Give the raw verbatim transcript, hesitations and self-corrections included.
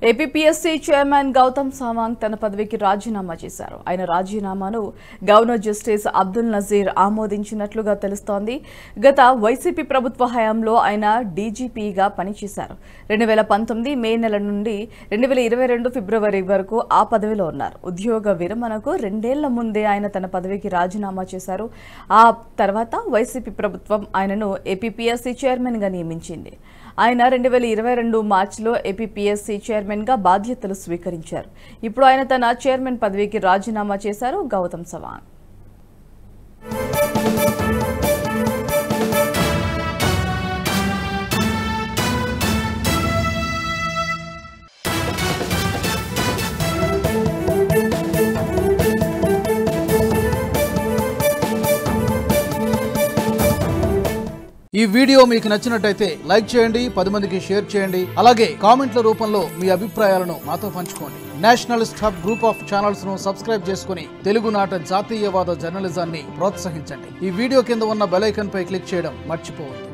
APPSC chairman Gautam Sawang తన పదవికి రాజీనామా చేశారు. ఆయన రాజీనామాను గవర్నర్ జస్టిస్ అబ్దుల్ నజీర్ ఆమోదించినట్లుగా తెలుస్తోంది. గత వైసీపీ ప్రభుత్వ హయాంలో ఆయన డీజీపీగా పనిచేశారు. రెండు వేల పంతొమ్మిది మే నెల నుండి రెండు వేల ఇరవై రెండు ఫిబ్రవరి వరకు ఆ పదవిలో ఉన్నారు. ఉద్యోగ విరమణకు రెండేళ్ల ముందే ఆయన తన పదవికి రాజీనామా చేశారు. ఆ తర్వాత వైసీపీ ప్రభుత్వం ఆయనను ఏపీపీఎస్సీ చైర్మన్ గా నియమించింది. ఆయన రెండు వేల ఇరవై రెండు మార్చిలో ఏపీపీఎస్సీ చైర్మన్ గా బాధ్యతలు స్వీకరించారు. ఇప్పుడు ఆయన తన చైర్మన్ పదవికి రాజీనామా చేశారు. గౌతమ్ సవాంగ్ ఈ వీడియో మీకు నచ్చినట్టయితే లైక్ చేయండి, పది మందికి షేర్ చేయండి. అలాగే కామెంట్ల రూపంలో మీ అభిప్రాయాలను మాతో పంచుకోండి. Nationalist hub group of channels ను సబ్స్క్రైబ్ చేసుకుని తెలుగునాట జాతీయవాద జర్నలిజాన్ని ప్రోత్సహించండి. ఈ వీడియో కింద ఉన్న బెల్ ఐకాన్ పై క్లిక్ చేయడం మర్చిపోవద్దు.